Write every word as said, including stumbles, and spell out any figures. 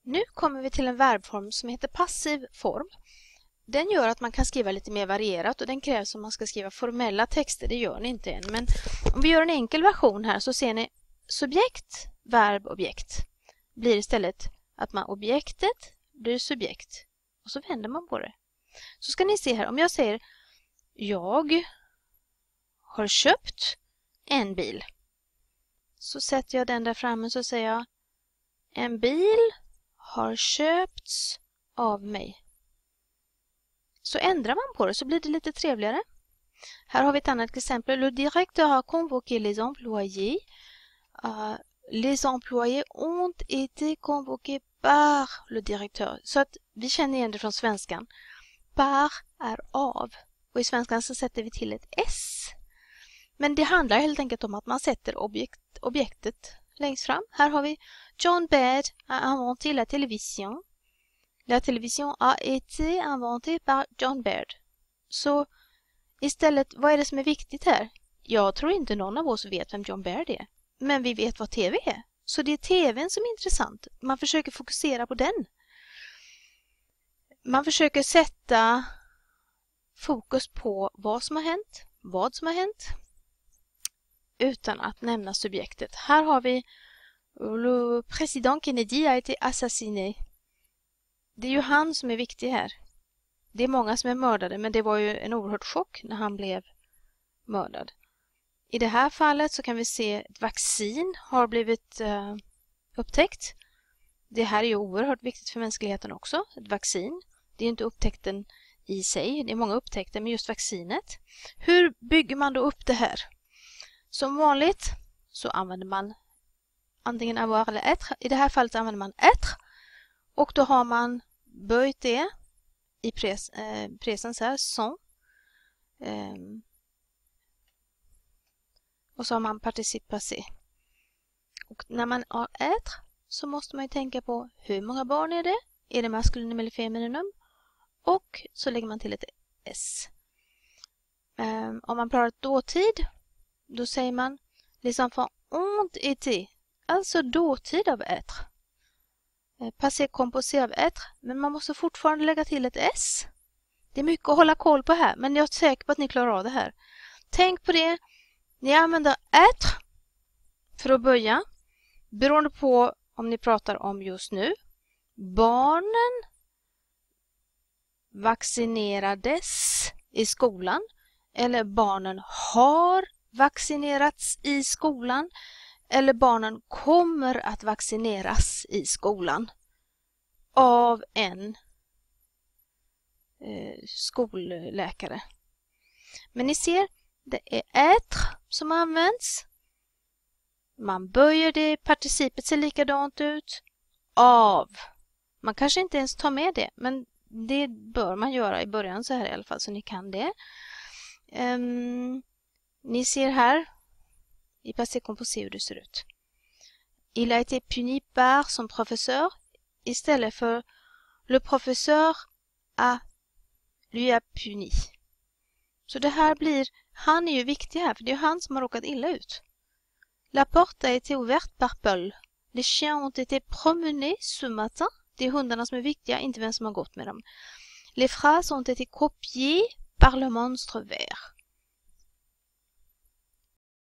Nu kommer vi till en verbform som heter passiv form. Den gör att man kan skriva lite mer varierat och den krävs om man ska skriva formella texter. Det gör ni inte än. Men om vi gör en enkel version här så ser ni subjekt, verb, objekt. Blir istället att man objektet blir subjekt. Och så vänder man på det. Så ska ni se här, om jag säger jag har köpt en bil. Så sätter jag den där framme så säger jag en bil har köpts av mig. Så ändrar man på det så blir det lite trevligare. Här har vi ett annat exempel. Le directeur a convoqué les employés. Uh, les employés ont été convoqués par le directeur. Så att vi känner igen det från svenskan. Par är av. Och i svenskan så sätter vi till ett S. Men det handlar helt enkelt om att man sätter objekt, objektet längst fram. Här har vi John Baird a inventé la télévision. La télévision a été inventée par John Baird. Så istället, vad är det som är viktigt här? Jag tror inte någon av oss vet vem John Baird är. Men vi vet vad tv är. Så det är tvn som är intressant. Man försöker fokusera på den. Man försöker sätta fokus på vad som har hänt, vad som har hänt, utan att nämna subjektet. Här har vi Le président Kennedy a été assassiné. Det är ju han som är viktig här. Det är många som är mördade, men det var ju en oerhört chock när han blev mördad. I det här fallet så kan vi se ett vaccin har blivit uh, upptäckt. Det här är ju oerhört viktigt för mänskligheten också. Ett vaccin. Det är inte upptäckten i sig. Det är många upptäckter, men just vaccinet. Hur bygger man då upp det här? Som vanligt så använder man antingen avoir eller être. I det här fallet använder man être. Och då har man böjt det i pres, eh, presens här, sont. Eh, och så har man participe passé. Och när man har être så måste man ju tänka på hur många barn är det? Är det maskulinum eller femininum? Och så lägger man till ett S. Eh, om man pratar dåtid, då säger man les enfants ont été. Alltså dåtid av être. Passé composé av être. Men man måste fortfarande lägga till ett S. Det är mycket att hålla koll på här. Men jag är säker på att ni klarar av det här. Tänk på det. Ni använder être för att börja. Beroende på om ni pratar om just nu. Barnen vaccinerades i skolan. Eller barnen har vaccinerats i skolan. Eller barnen kommer att vaccineras i skolan av en eh, skolläkare. Men ni ser, det är être som används. Man böjer det, participet ser likadant ut. Av. Man kanske inte ens tar med det, men det bör man göra i början så här i alla fall, så ni kan det. Um, ni ser här i passé composé hur det ser ut. Il a été puni par son professeur istället för le professeur a lui a puni. Så det här blir, han är ju viktig här för det är han som har råkat illa ut. La porte a été ouverte par Paul. Les chiens ont été promenés ce matin. Det är hundarna som är viktiga, inte vem som har gått med dem. Les phrases ont été copiées par le monstre vert.